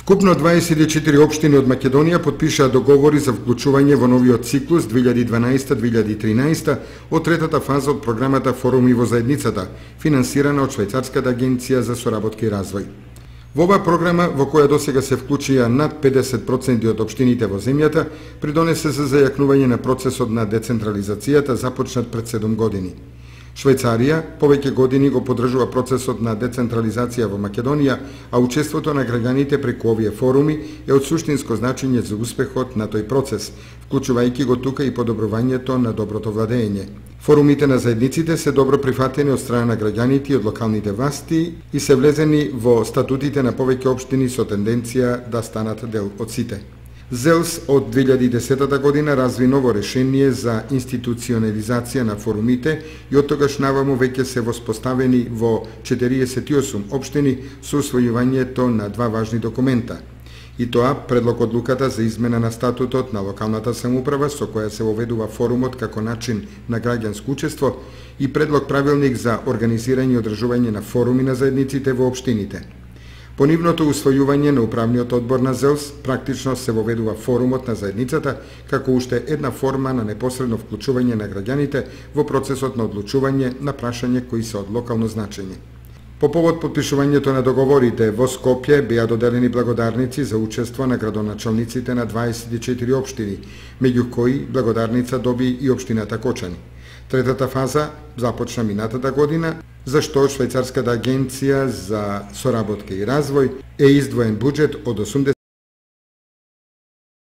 Вкупно 24 општини од Македонија потпишаа договори за вклучување во новиот циклус 2012-2013 од третата фаза од програмата Форуми во заедницата, финансирана од Швајцарската агенција за соработка и развој. Во оваа програма, во која досега се вклучија над 50% од општините во земјата, придонесе се зајакнување на процесот на децентрализацијата започнат пред 7 години. Швајцарија повеќе години го поддржува процесот на децентрализација во Македонија, а учеството на граѓаните преку овие форуми е од суштинско значење за успехот на тој процес, вклучувајќи го тука и подобрувањето на доброто владење. Форумите на заедниците се добро прифатени од страна на граѓаните и од локалните власти и се влезени во статутите на повеќе општини со тенденција да станат дел од сите. ЗЕЛС од 2010 година разви ново решение за институционализација на форумите и од тогаш наваму веќе се воспоставени во 48 општини со усвојувањето на два важни документа. И тоа предлог одлуката за измена на статутот на локалната самоуправа со која се воведува форумот како начин на граѓанско учество и предлог правилник за организирање и одржување на форуми на заедниците во општините. По нивното усвојување на управниот одбор на ЗЕЛС, практично се воведува форумот на заедницата како уште една форма на непосредно вклучување на граѓаните во процесот на одлучување на прашања кои се од локално значење. По повод подпишувањето на договорите во Скопје беа доделени благодарници за учество на градоначалниците на 24 општини, меѓу кои благодарница доби и општината Кочани. Третата фаза започна минатата година, зашто Швајцарската агенција за соработка и развој е издвоен буџет од 80